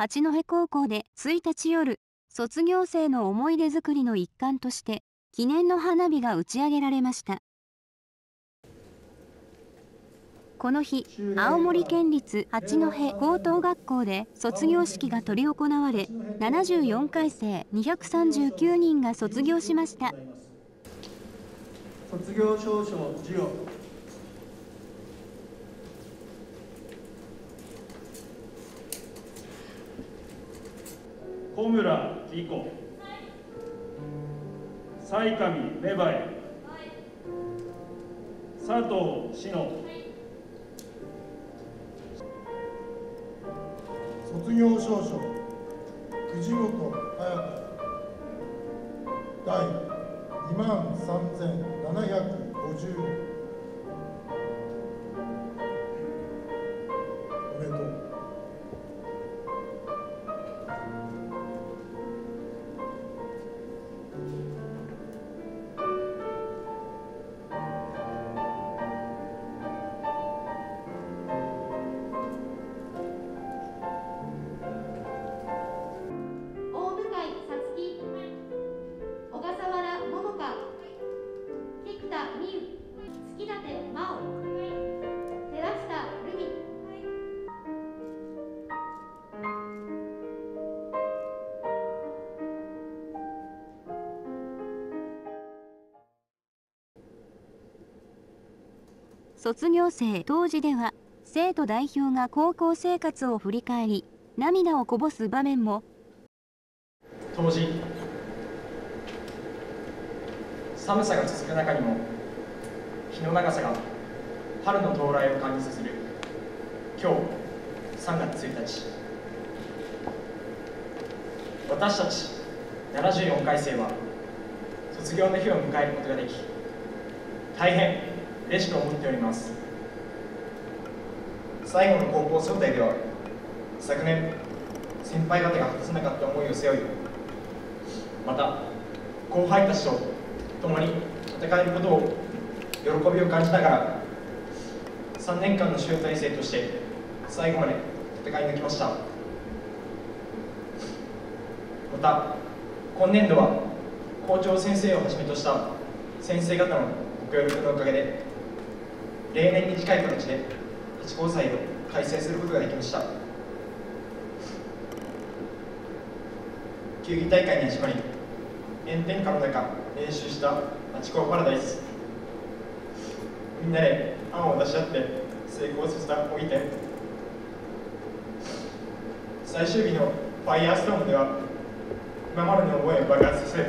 八戸高校で1日夜、卒業生の思い出作りの一環として、記念の花火が打ち上げられました。この日、青森県立八戸高等学校で卒業式が執り行われ、74回生239人が卒業しました。 卒業証書授与。小村莉子、西上芽生え、佐藤志乃。 卒業証書藤本彩香、第23750。おめでとう。 卒業生当時では、生徒代表が高校生活を振り返り、涙をこぼす場面も。 当時、寒さが続く中にも、日の長さが春の到来を感じさせる今日3月1日、私たち74回生は卒業の日を迎えることができ、大変嬉しく思っております。最後の高校総体では、昨年先輩方が果たせなかった思いを背負い、また後輩たちと共に戦えることを喜びを感じながら、3年間の集大成として最後まで戦い抜きました。また今年度は校長先生をはじめとした先生方のご協力のおかげで、例年に近い形で八高祭を開催することができました。球技大会に始まり、炎天下の中練習した八高パラダイス、みんなで案を出し合って成功させた模擬店、最終日のファイヤーストームでは今までの思いを爆発させ、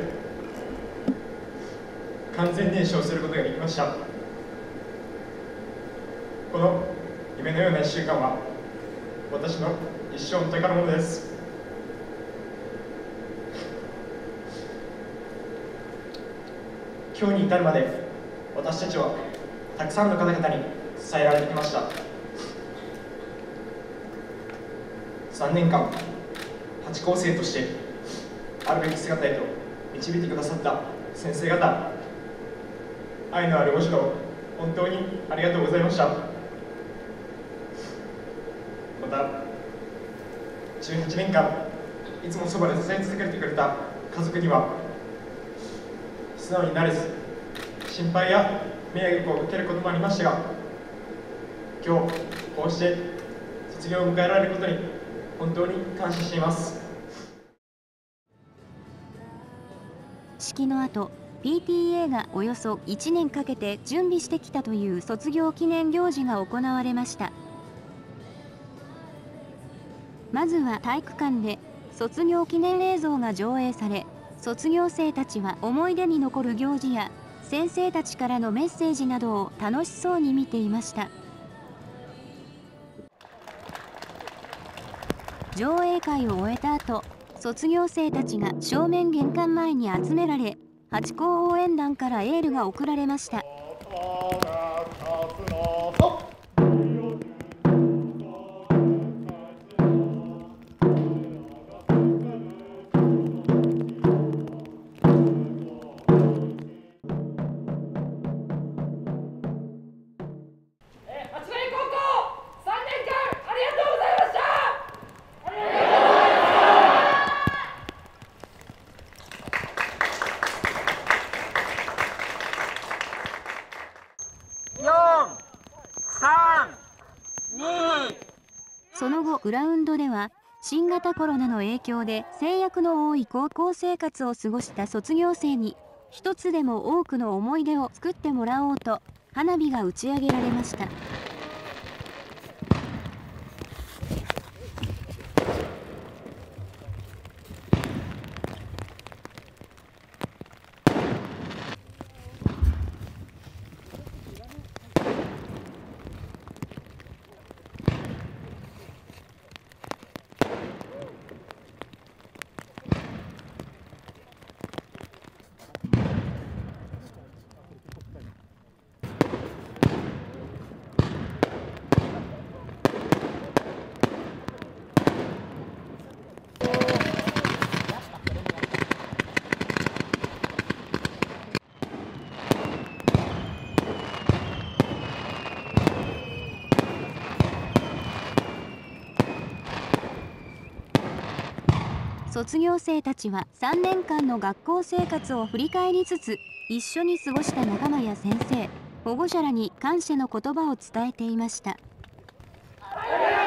完全燃焼することができました。この夢のような1週間は私の一生の宝物です。今日に至るまで、私たちはたくさんの方々に支えられてきました。3年間、八高生としてあるべき姿へと導いてくださった先生方、愛のあるご指導、本当にありがとうございました。また、18年間、いつもそばで支え続けてくれた家族には、素直になれず、心配や迷惑をかけることもありましたが、今日、こうして卒業を迎えられることに、本当に感謝しています。 式の後、PTA がおよそ1年かけて準備してきたという卒業記念行事が行われました。まずは体育館で卒業記念映像が上映され、卒業生たちは思い出に残る行事や先生たちからのメッセージなどを楽しそうに見ていました。上映会を終えた後、卒業生たちが正面玄関前に集められ、八高応援団からエールが送られました。 ありがとうございました。 その後グラウンドでは新型コロナの影響で制約の多い高校生活を過ごした卒業生に一つでも多くの思い出を作ってもらおうと花火が打ち上げられました。卒業生たちは3年間の学校生活を振り返りつつ、一緒に過ごした仲間や先生、保護者らに感謝の言葉を伝えていました。